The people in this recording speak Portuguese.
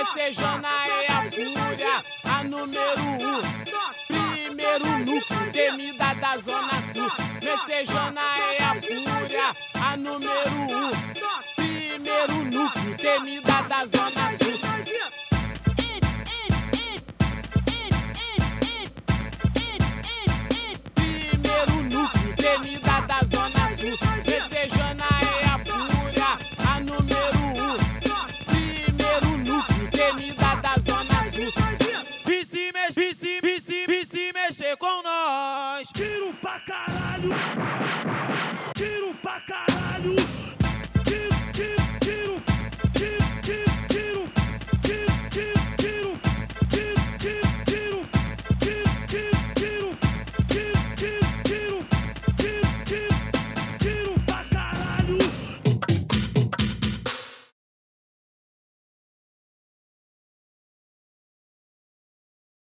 Messejana é a fúria, a número 1. Primeiro núcleo, temida da Zona Sul. Messejana é a fúria, a número 1. Primeiro núcleo, temida da Zona Sul.